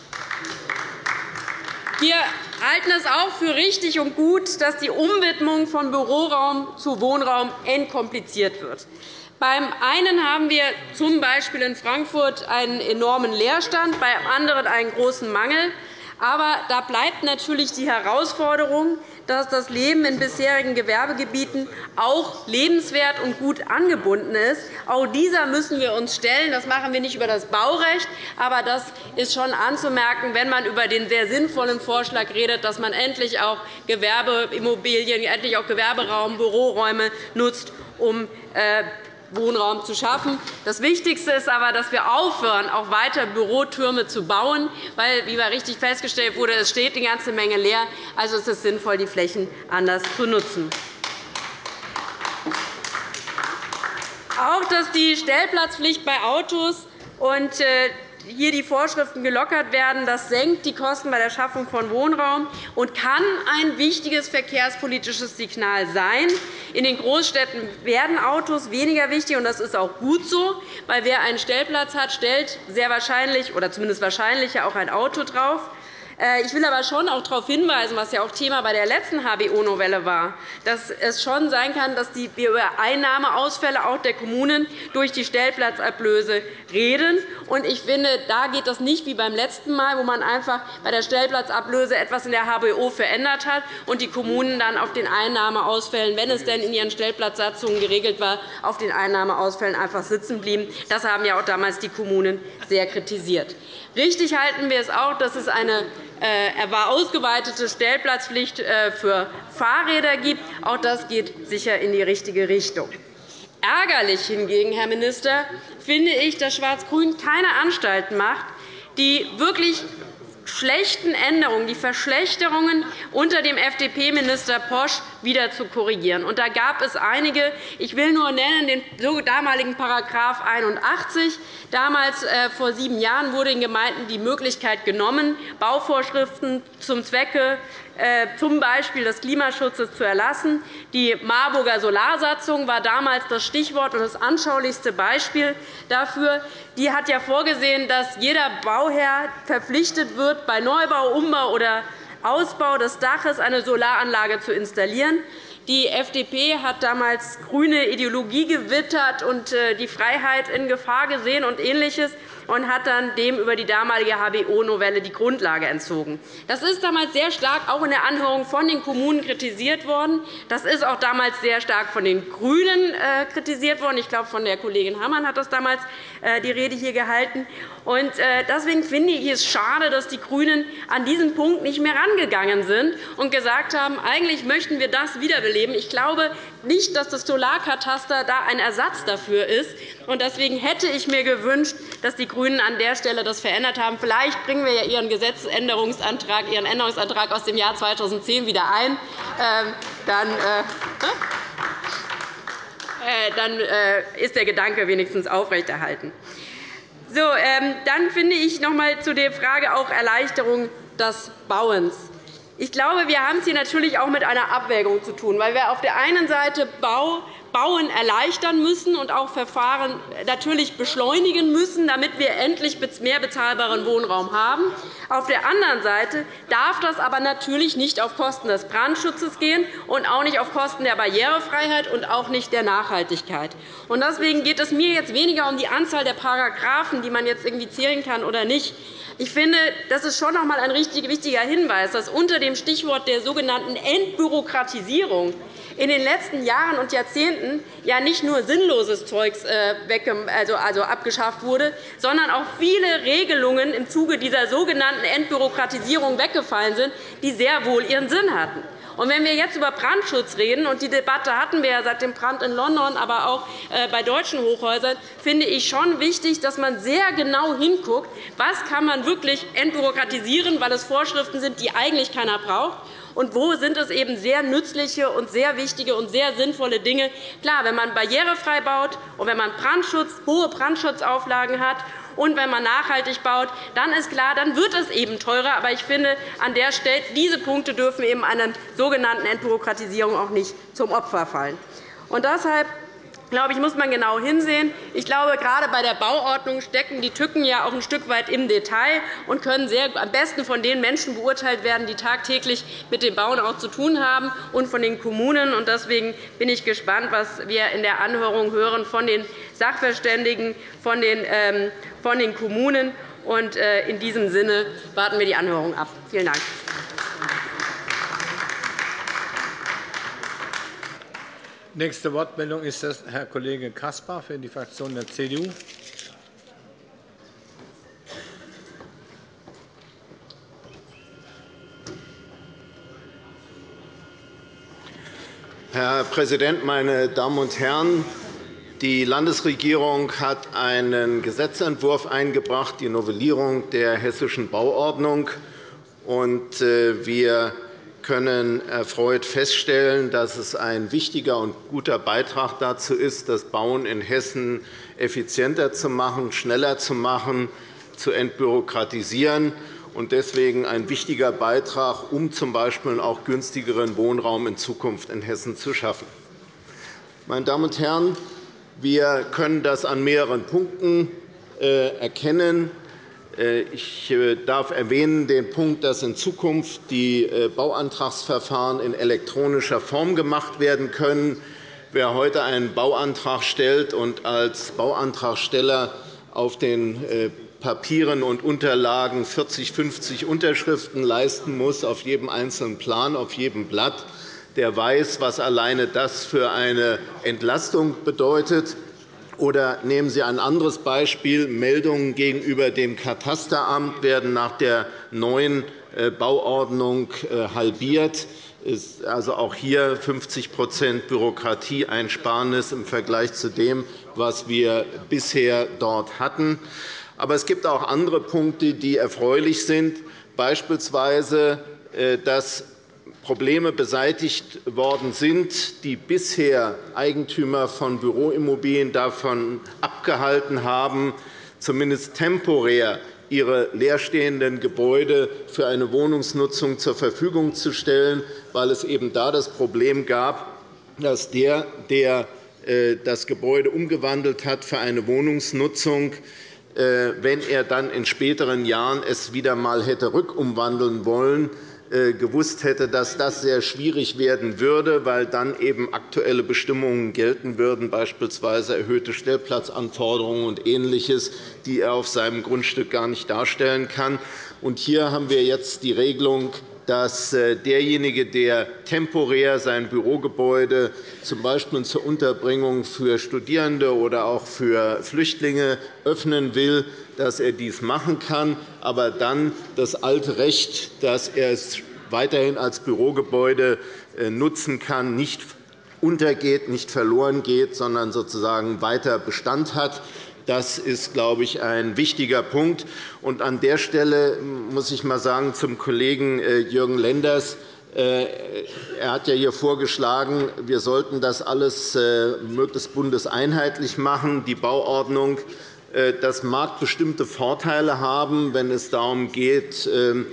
Wir halten es auch für richtig und gut, dass die Umwidmung von Büroraum zu Wohnraum entkompliziert wird. Beim einen haben wir z.B. in Frankfurt einen enormen Leerstand, beim anderen einen großen Mangel. Aber da bleibt natürlich die Herausforderung, dass das Leben in bisherigen Gewerbegebieten auch lebenswert und gut angebunden ist. Auch dieser müssen wir uns stellen. Das machen wir nicht über das Baurecht, aber das ist schon anzumerken, wenn man über den sehr sinnvollen Vorschlag redet, dass man endlich auch Gewerbeimmobilien, endlich auch Gewerberaum, Büroräume nutzt, um Wohnraum zu schaffen. Das Wichtigste ist aber, dass wir aufhören, auch weiter Bürotürme zu bauen, weil, wie richtig festgestellt wurde, es steht eine ganze Menge leer. Also ist es sinnvoll, die Flächen anders zu nutzen. Auch, dass die Stellplatzpflicht bei Autos und hier die Vorschriften gelockert werden, das senkt die Kosten bei der Schaffung von Wohnraum und kann ein wichtiges verkehrspolitisches Signal sein. In den Großstädten werden Autos weniger wichtig, und das ist auch gut so, weil wer einen Stellplatz hat, stellt sehr wahrscheinlich oder zumindest wahrscheinlicher auch ein Auto drauf. Ich will aber schon auch darauf hinweisen, was ja auch Thema bei der letzten HBO-Novelle war, dass es schon sein kann, dass wir über Einnahmeausfälle auch der Kommunen durch die Stellplatzablöse reden. Ich finde, da geht das nicht wie beim letzten Mal, wo man einfach bei der Stellplatzablöse etwas in der HBO verändert hat und die Kommunen dann auf den Einnahmeausfällen, wenn es denn in ihren Stellplatzsatzungen geregelt war, auf den Einnahmeausfällen einfach sitzen blieben. Das haben ja auch damals die Kommunen sehr kritisiert. Richtig halten wir es auch, dass es eine ausgeweitete Stellplatzpflicht für Fahrräder gibt. Auch das geht sicher in die richtige Richtung. Ärgerlich hingegen, Herr Minister, finde ich, dass Schwarz-Grün keine Anstalten macht, die wirklich schlechten Änderungen, die Verschlechterungen unter dem FDP-Minister Posch wieder zu korrigieren. Und da gab es einige. Ich will nur nennen den damaligen § 81. Damals, vor 7 Jahren, wurde den Gemeinden die Möglichkeit genommen, Bauvorschriften zum Zwecke z. B. des Klimaschutzes zu erlassen. Die Marburger Solarsatzung war damals das Stichwort und das anschaulichste Beispiel dafür. Die hat ja vorgesehen, dass jeder Bauherr verpflichtet wird, bei Neubau, Umbau oder Ausbau des Daches eine Solaranlage zu installieren. Die FDP hat damals grüne Ideologie gewittert und die Freiheit in Gefahr gesehen und Ähnliches und hat dann dem über die damalige HBO-Novelle die Grundlage entzogen. Das ist damals sehr stark auch in der Anhörung von den Kommunen kritisiert worden. Das ist auch damals sehr stark von den GRÜNEN kritisiert worden. Ich glaube, von der Kollegin Hammann hat das damals die Rede hier gehalten. Deswegen finde ich es schade, dass die GRÜNEN an diesen Punkt nicht mehr rangegangen sind und gesagt haben, eigentlich möchten wir das wiederbeleben. Ich glaube nicht, dass das Solarkataster da ein Ersatz dafür ist. Deswegen hätte ich mir gewünscht, dass die GRÜNEN an der Stelle das verändert haben. Vielleicht bringen wir ja Ihren Änderungsantrag aus dem Jahr 2010 wieder ein. Dann ist der Gedanke wenigstens aufrechterhalten. Dann finde ich noch einmal zu der Frage auch Erleichterung des Bauens. Ich glaube, wir haben es hier natürlich auch mit einer Abwägung zu tun, weil wir auf der einen Seite Bauen erleichtern müssen und auch Verfahren natürlich beschleunigen müssen, damit wir endlich mehr bezahlbaren Wohnraum haben. Auf der anderen Seite darf das aber natürlich nicht auf Kosten des Brandschutzes gehen und auch nicht auf Kosten der Barrierefreiheit und auch nicht der Nachhaltigkeit. Deswegen geht es mir jetzt weniger um die Anzahl der Paragraphen, die man jetzt irgendwie zählen kann oder nicht. Ich finde, das ist schon noch einmal ein wichtiger Hinweis, dass unter dem Stichwort der sogenannten Entbürokratisierung in den letzten Jahren und Jahrzehnten ja nicht nur sinnloses Zeugs abgeschafft wurde, sondern auch viele Regelungen im Zuge dieser sogenannten Entbürokratisierung weggefallen sind, die sehr wohl ihren Sinn hatten. Und wenn wir jetzt über Brandschutz reden, und die Debatte hatten wir ja seit dem Brand in London, aber auch bei deutschen Hochhäusern, finde ich schon wichtig, dass man sehr genau hinguckt, was kann man wirklich entbürokratisieren, weil es Vorschriften sind, die eigentlich keiner braucht. Und wo sind es eben sehr nützliche und sehr wichtige und sehr sinnvolle Dinge? Klar, wenn man barrierefrei baut und wenn man hohe Brandschutzauflagen hat und wenn man nachhaltig baut, dann ist klar, dann wird es eben teurer. Aber ich finde, an der Stelle, diese Punkte dürfen eben einer sogenannten Entbürokratisierung auch nicht zum Opfer fallen. Und deshalb glaube ich, muss man genau hinsehen. Ich glaube, gerade bei der Bauordnung stecken die Tücken ja auch ein Stück weit im Detail und können am besten von den Menschen beurteilt werden, die tagtäglich mit dem Bauen auch zu tun haben, und von den Kommunen. Deswegen bin ich gespannt, was wir in der Anhörung hören von den Sachverständigen, von den Kommunen. In diesem Sinne warten wir die Anhörung ab. Vielen Dank. Nächste Wortmeldung ist das Herr Kollege Caspar für die Fraktion der CDU. Herr Präsident, meine Damen und Herren! Die Landesregierung hat einen Gesetzentwurf eingebracht, die Novellierung der Hessischen Bauordnung. Wir können erfreut feststellen, dass es ein wichtiger und guter Beitrag dazu ist, das Bauen in Hessen effizienter zu machen, schneller zu machen, zu entbürokratisieren und deswegen ein wichtiger Beitrag, um z. B. auch günstigeren Wohnraum in Zukunft in Hessen zu schaffen. Meine Damen und Herren, wir können das an mehreren Punkten erkennen. Ich darf erwähnen den Punkt, dass in Zukunft die Bauantragsverfahren in elektronischer Form gemacht werden können. Wer heute einen Bauantrag stellt und als Bauantragsteller auf den Papieren und Unterlagen 40, 50 Unterschriften leisten muss auf jedem einzelnen Plan, auf jedem Blatt, der weiß, was alleine das für eine Entlastung bedeutet. Oder nehmen Sie ein anderes Beispiel. Meldungen gegenüber dem Katasteramt werden nach der neuen Bauordnung halbiert. Ist also auch hier 50 Bürokratieeinsparnis im Vergleich zu dem, was wir bisher dort hatten. Aber es gibt auch andere Punkte, die erfreulich sind, beispielsweise, dass Probleme beseitigt worden sind, die bisher Eigentümer von Büroimmobilien davon abgehalten haben, zumindest temporär ihre leerstehenden Gebäude für eine Wohnungsnutzung zur Verfügung zu stellen, weil es eben da das Problem gab, dass der das Gebäude umgewandelt hat für eine Wohnungsnutzung, wenn er dann in späteren Jahren es wieder einmal hätte rückumwandeln wollen, gewusst hätte, dass das sehr schwierig werden würde, weil dann eben aktuelle Bestimmungen gelten würden, beispielsweise erhöhte Stellplatzanforderungen und Ähnliches, die er auf seinem Grundstück gar nicht darstellen kann. Hier haben wir jetzt die Regelung, dass derjenige, der temporär sein Bürogebäude z. B. zur Unterbringung für Studierende oder auch für Flüchtlinge öffnen will, dass er dies machen kann, aber dann das alte Recht, dass er es weiterhin als Bürogebäude nutzen kann, nicht untergeht, nicht verloren geht, sondern sozusagen weiter Bestand hat. Das ist, glaube ich, ein wichtiger Punkt. Und an der Stelle muss ich einmal sagen zum Kollegen Jürgen Lenders. Er hat ja hier vorgeschlagen, wir sollten das alles möglichst bundeseinheitlich machen, die Bauordnung. Das mag bestimmte Vorteile haben, wenn es darum geht,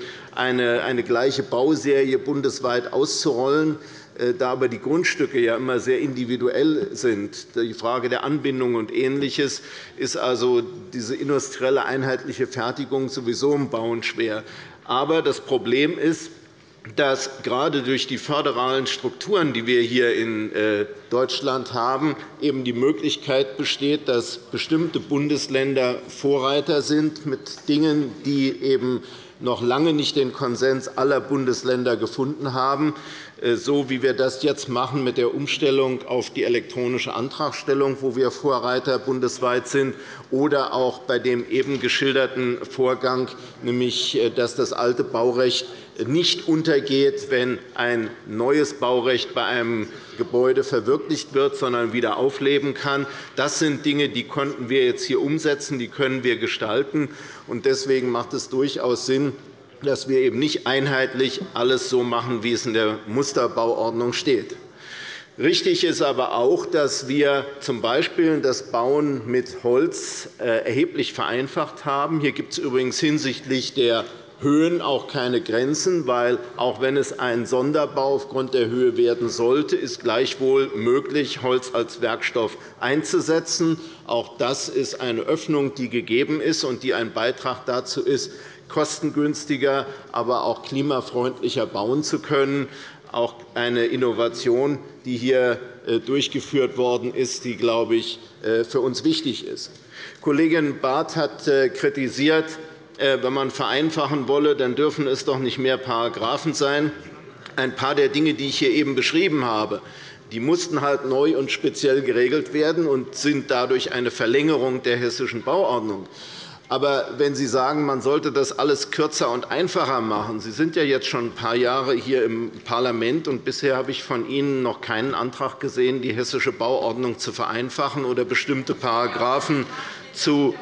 eine gleiche Bauserie bundesweit auszurollen. Da aber die Grundstücke ja immer sehr individuell sind, die Frage der Anbindung und Ähnliches, ist also diese industrielle einheitliche Fertigung sowieso im Bauen schwer. Aber das Problem ist, dass gerade durch die föderalen Strukturen, die wir hier in Deutschland haben, eben die Möglichkeit besteht, dass bestimmte Bundesländer Vorreiter sind mit Dingen, die eben noch lange nicht den Konsens aller Bundesländer gefunden haben, so wie wir das jetzt machen mit der Umstellung auf die elektronische Antragstellung, wo wir Vorreiter bundesweit sind, oder auch bei dem eben geschilderten Vorgang, nämlich dass das alte Baurecht nicht untergeht, wenn ein neues Baurecht bei einem Gebäude verwirklicht wird, sondern wieder aufleben kann. Das sind Dinge, die konnten wir jetzt hier umsetzen, die können wir gestalten. Deswegen macht es durchaus Sinn, dass wir eben nicht einheitlich alles so machen, wie es in der Musterbauordnung steht. Richtig ist aber auch, dass wir z.B. das Bauen mit Holz erheblich vereinfacht haben. Hier gibt es übrigens hinsichtlich der Höhen auch keine Grenzen, weil, auch wenn es ein Sonderbau aufgrund der Höhe werden sollte, ist gleichwohl möglich, Holz als Werkstoff einzusetzen. Auch das ist eine Öffnung, die gegeben ist und die ein Beitrag dazu ist, kostengünstiger, aber auch klimafreundlicher bauen zu können. Auch eine Innovation, die hier durchgeführt worden ist, die, glaube ich, für uns wichtig ist. Kollegin Barth hat kritisiert, wenn man vereinfachen wolle, dann dürfen es doch nicht mehr Paragraphen sein. Ein paar der Dinge, die ich hier eben beschrieben habe, die mussten halt neu und speziell geregelt werden und sind dadurch eine Verlängerung der Hessischen Bauordnung. Aber wenn Sie sagen, man sollte das alles kürzer und einfacher machen, Sie sind ja jetzt schon ein paar Jahre hier im Parlament, und bisher habe ich von Ihnen noch keinen Antrag gesehen, die Hessische Bauordnung zu vereinfachen oder bestimmte Paragraphen zu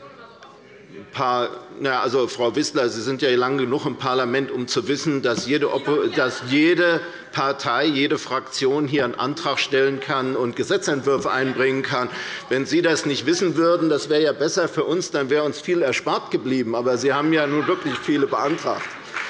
also, Frau Wissler, Sie sind ja lange genug im Parlament, um zu wissen, dass jede Partei, jede Fraktion hier einen Antrag stellen kann und Gesetzentwürfe einbringen kann. Wenn Sie das nicht wissen würden, das wäre ja besser für uns, dann wäre uns viel erspart geblieben. Aber Sie haben ja nun wirklich viele beantragt.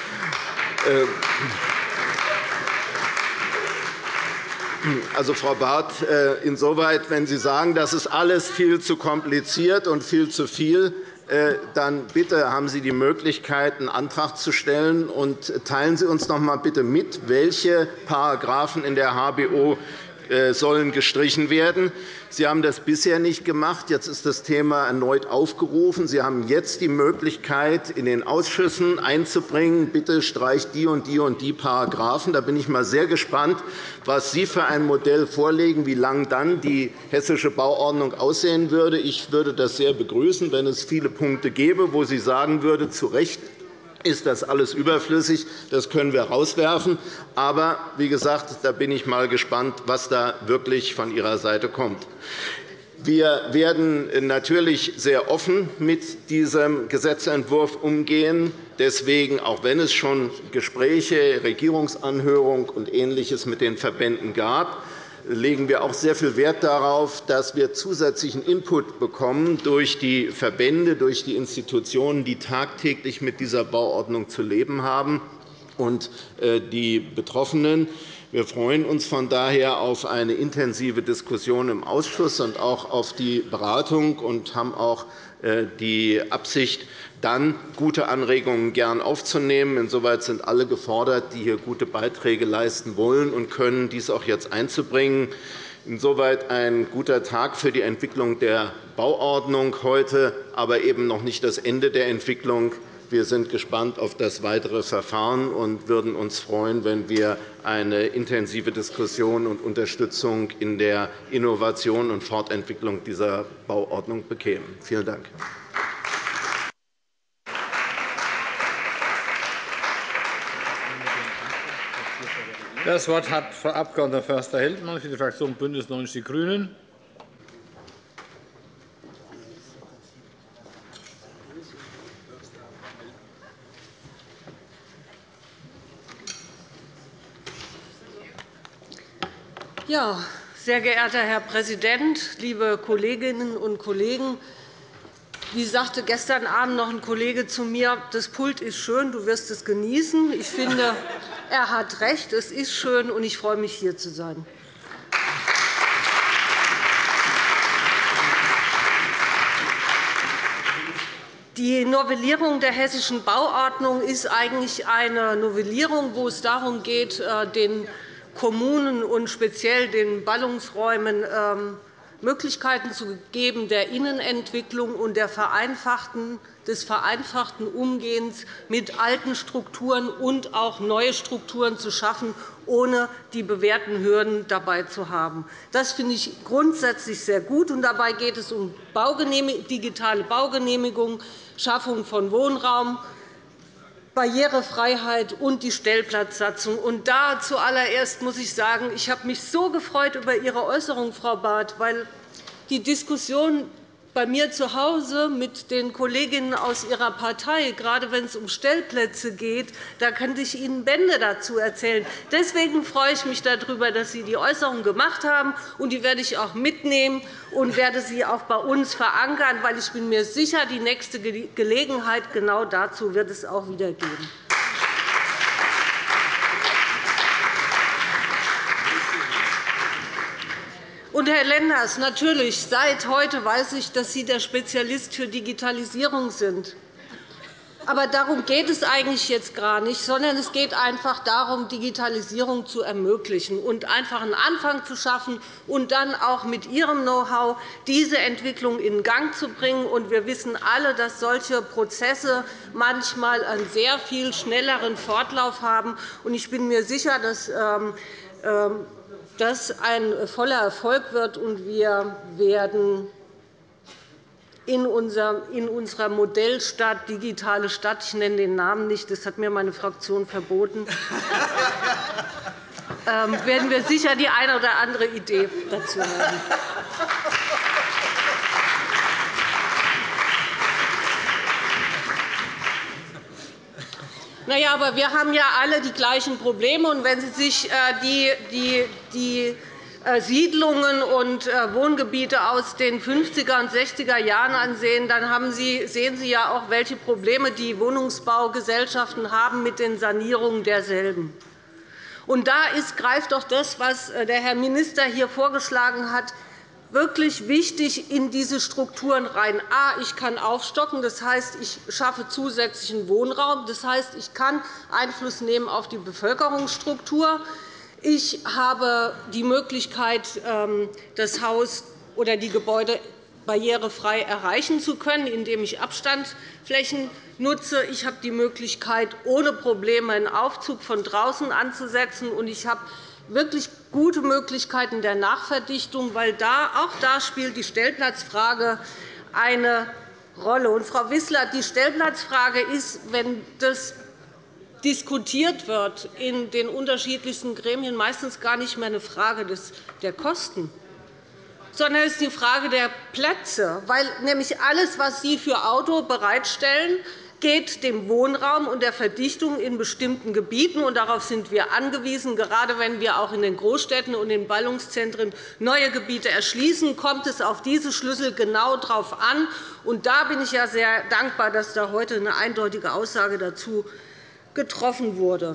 Also, Frau Barth, insoweit, wenn Sie sagen, das ist alles viel zu kompliziert und viel zu viel, dann bitte haben Sie die Möglichkeit, einen Antrag zu stellen. Und teilen Sie uns noch einmal bitte mit, welche Paragraphen in der HBO sollen gestrichen werden. Sie haben das bisher nicht gemacht. Jetzt ist das Thema erneut aufgerufen. Sie haben jetzt die Möglichkeit, in den Ausschüssen einzubringen, bitte streicht die und die Paragraphen. Da bin ich mal sehr gespannt, was Sie für ein Modell vorlegen, wie lang dann die Hessische Bauordnung aussehen würde. Ich würde das sehr begrüßen, wenn es viele Punkte gäbe, wo Sie sagen würde, zu Recht ist das alles überflüssig, das können wir rauswerfen. Aber wie gesagt, da bin ich mal gespannt, was da wirklich von Ihrer Seite kommt. Wir werden natürlich sehr offen mit diesem Gesetzentwurf umgehen. Deswegen, auch wenn es schon Gespräche, Regierungsanhörung und Ähnliches mit den Verbänden gab, legen wir auch sehr viel Wert darauf, dass wir zusätzlichen Input bekommen durch die Verbände, durch die Institutionen, die tagtäglich mit dieser Bauordnung zu leben haben, und die Betroffenen. Wir freuen uns von daher auf eine intensive Diskussion im Ausschuss und auch auf die Beratung und haben auch die Absicht, dann gute Anregungen gern aufzunehmen. Insoweit sind alle gefordert, die hier gute Beiträge leisten wollen und können, dies auch jetzt einzubringen. Insoweit ein guter Tag für die Entwicklung der Bauordnung heute, aber eben noch nicht das Ende der Entwicklung. Wir sind gespannt auf das weitere Verfahren und würden uns freuen, wenn wir eine intensive Diskussion und Unterstützung in der Innovation und Fortentwicklung dieser Bauordnung bekämen. Vielen Dank. Das Wort hat Frau Abg. Förster-Heldmann für die Fraktion BÜNDNIS 90 die GRÜNEN. Ja, sehr geehrter Herr Präsident, liebe Kolleginnen und Kollegen! Wie sagte gestern Abend noch ein Kollege zu mir, das Pult ist schön, du wirst es genießen. Ich finde, er hat recht, es ist schön, und ich freue mich, hier zu sein. Die Novellierung der Hessischen Bauordnung ist eigentlich eine Novellierung, wo es darum geht, den Kommunen und speziell den Ballungsräumen Möglichkeiten zu geben der Innenentwicklung und des vereinfachten Umgehens mit alten Strukturen und auch neue Strukturen zu schaffen, ohne die bewährten Hürden dabei zu haben. Das finde ich grundsätzlich sehr gut. Dabei geht es um digitale Baugenehmigung, Schaffung von Wohnraum, Barrierefreiheit und die Stellplatzsatzung. Und da zuallererst muss ich sagen, ich habe mich so gefreut über Ihre Äußerung, Frau Barth, weil die Diskussion bei mir zu Hause mit den Kolleginnen aus Ihrer Partei, gerade wenn es um Stellplätze geht, da könnte ich Ihnen Bände dazu erzählen. Deswegen freue ich mich darüber, dass Sie die Äußerung gemacht haben, und die werde ich auch mitnehmen und werde sie auch bei uns verankern, weil ich bin mir sicher, die nächste Gelegenheit genau dazu wird es auch wieder geben. Und, Herr Lenders, natürlich, seit heute weiß ich, dass Sie der Spezialist für Digitalisierung sind. Aber darum geht es eigentlich jetzt gar nicht, sondern es geht einfach darum, Digitalisierung zu ermöglichen und einfach einen Anfang zu schaffen und dann auch mit Ihrem Know-how diese Entwicklung in Gang zu bringen. Und wir wissen alle, dass solche Prozesse manchmal einen sehr viel schnelleren Fortlauf haben. Und ich bin mir sicher, dass das ein voller Erfolg wird, und wir werden in unserer Modellstadt, digitale Stadt, ich nenne den Namen nicht, das hat mir meine Fraktion verboten, werden wir sicher die eine oder andere Idee dazu haben. Na ja, aber wir haben ja alle die gleichen Probleme. Und wenn Sie sich die Siedlungen und Wohngebiete aus den 50er und 60er Jahren ansehen, dann sehen Sie ja auch, welche Probleme die Wohnungsbaugesellschaften haben mit den Sanierungen derselben. Und da greift doch das, was der Herr Minister hier vorgeschlagen hat, wirklich wichtig in diese Strukturen rein. Ich kann aufstocken, das heißt, ich schaffe zusätzlichen Wohnraum. Das heißt, ich kann Einfluss nehmen auf die Bevölkerungsstruktur. Ich habe die Möglichkeit, das Haus oder die Gebäude barrierefrei erreichen zu können, indem ich Abstandsflächen nutze. Ich habe die Möglichkeit, ohne Probleme einen Aufzug von draußen anzusetzen. Und ich habe wirklich gute Möglichkeiten der Nachverdichtung, weil auch da spielt die Stellplatzfrage eine Rolle. Und, Frau Wissler, die Stellplatzfrage ist, wenn das diskutiert wird in den unterschiedlichsten Gremien, meistens gar nicht mehr eine Frage der Kosten, sondern es ist die Frage der Plätze, weil nämlich alles, was Sie für Auto bereitstellen, geht dem Wohnraum und der Verdichtung in bestimmten Gebieten. Und darauf sind wir angewiesen. Gerade wenn wir auch in den Großstädten und in Ballungszentren neue Gebiete erschließen, kommt es auf diese Schlüssel genau darauf an. Und da bin ich ja sehr dankbar, dass da heute eine eindeutige Aussage dazu getroffen wurde.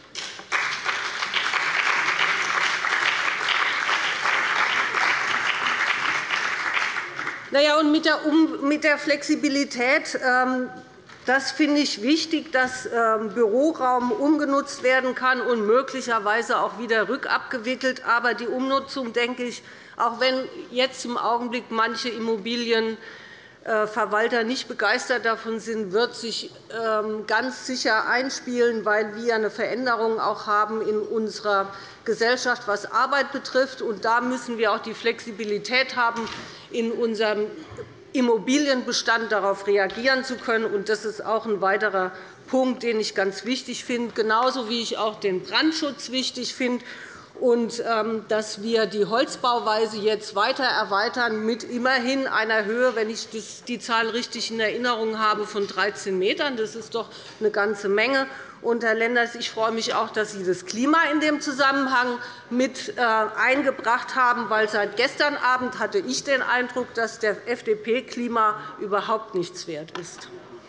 Und mit der Flexibilität, das finde ich wichtig, dass Büroraum umgenutzt werden kann und möglicherweise auch wieder rückabgewickelt. Aber die Umnutzung, denke ich, auch wenn jetzt im Augenblick manche Immobilienverwalter nicht begeistert davon sind, wird sich ganz sicher einspielen, weil wir eine Veränderung auch haben in unserer Gesellschaft, was Arbeit betrifft. Und da müssen wir auch die Flexibilität haben, in unserem Immobilienbestand darauf reagieren zu können. Das ist auch ein weiterer Punkt, den ich ganz wichtig finde, genauso wie ich auch den Brandschutz wichtig finde und dass wir die Holzbauweise jetzt weiter erweitern mit immerhin einer Höhe, wenn ich die Zahl richtig in Erinnerung habe, von 13 m. Das ist doch eine ganze Menge. Und, Herr Lenders, ich freue mich auch, dass Sie das Klima in dem Zusammenhang mit eingebracht haben, weil seit gestern Abend hatte ich den Eindruck, dass der FDP-Klima überhaupt nichts wert ist.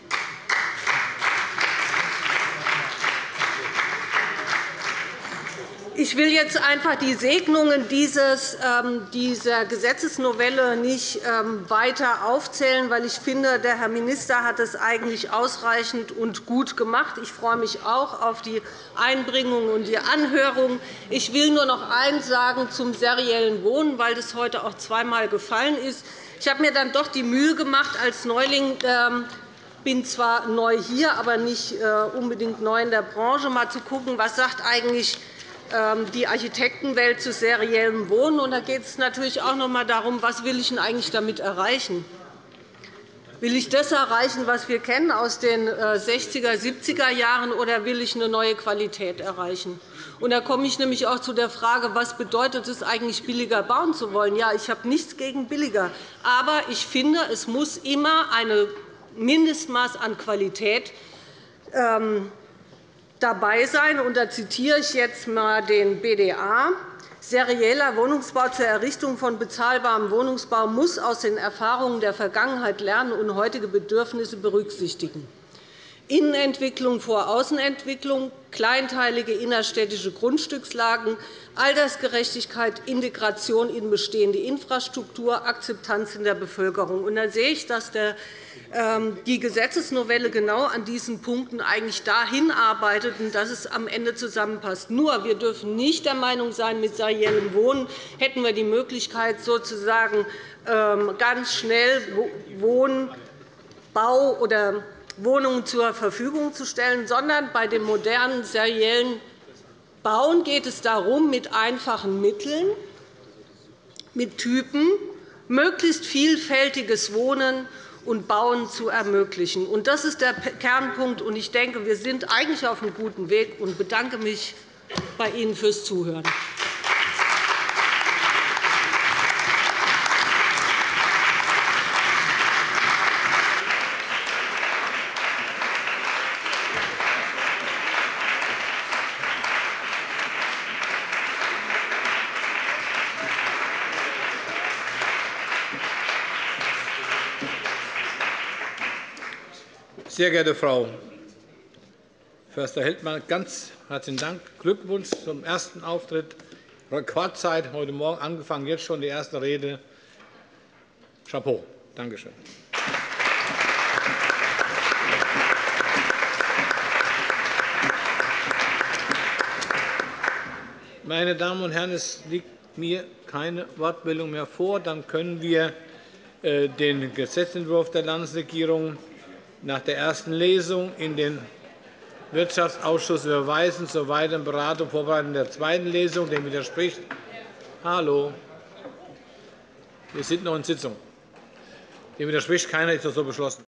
Ich will jetzt einfach die Segnungen dieser Gesetzesnovelle nicht weiter aufzählen, weil ich finde, der Herr Minister hat es eigentlich ausreichend und gut gemacht. Ich freue mich auch auf die Einbringung und die Anhörung. Ich will nur noch eines sagen zum seriellen Wohnen, weil das heute auch zweimal gefallen ist. Ich habe mir dann doch die Mühe gemacht, als Neuling bin zwar neu hier, aber nicht unbedingt neu in der Branche, mal zu schauen, was sagt eigentlich die Architektenwelt zu seriellem Wohnen. Und da geht es natürlich auch noch einmal darum, was will ich denn eigentlich damit erreichen? Will ich das erreichen, was wir kennen aus den 60er, 70er Jahren, oder will ich eine neue Qualität erreichen? Und da komme ich nämlich auch zu der Frage, was bedeutet es eigentlich, billiger bauen zu wollen? Ja, ich habe nichts gegen billiger, aber ich finde, es muss immer ein Mindestmaß an Qualität dabei sein. Und da zitiere ich jetzt einmal den BDA. Serieller Wohnungsbau zur Errichtung von bezahlbarem Wohnungsbau muss aus den Erfahrungen der Vergangenheit lernen und heutige Bedürfnisse berücksichtigen. Innenentwicklung vor Außenentwicklung, kleinteilige innerstädtische Grundstückslagen, Altersgerechtigkeit, Integration in bestehende Infrastruktur, Akzeptanz in der Bevölkerung. Und da sehe ich, dass die Gesetzesnovelle genau an diesen Punkten eigentlich dahin arbeitet, dass es am Ende zusammenpasst. Nur, wir dürfen nicht der Meinung sein, mit seriellem Wohnen hätten wir die Möglichkeit, sozusagen ganz schnell Wohnbau oder Wohnungen zur Verfügung zu stellen, sondern bei dem modernen seriellen Bauen geht es darum, mit einfachen Mitteln, mit Typen, möglichst vielfältiges Wohnen und Bauen zu ermöglichen. Das ist der Kernpunkt. Ich denke, wir sind eigentlich auf einem guten Weg und bedanke mich bei Ihnen fürs Zuhören. Sehr geehrte Frau Förster-Heldmann, ganz herzlichen Dank. Glückwunsch zum ersten Auftritt. Rekordzeit heute Morgen angefangen, jetzt schon die erste Rede Chapeau. Danke schön. Meine Damen und Herren, es liegt mir keine Wortmeldung mehr vor. Dann können wir den Gesetzentwurf der Landesregierung nach der ersten Lesung in den Wirtschaftsausschuss überweisen zur weiteren Beratung und Vorbereitung der zweiten Lesung. Dem widerspricht. Hallo. Wir sind noch in Sitzung. Dem widerspricht keiner. Ist das so beschlossen?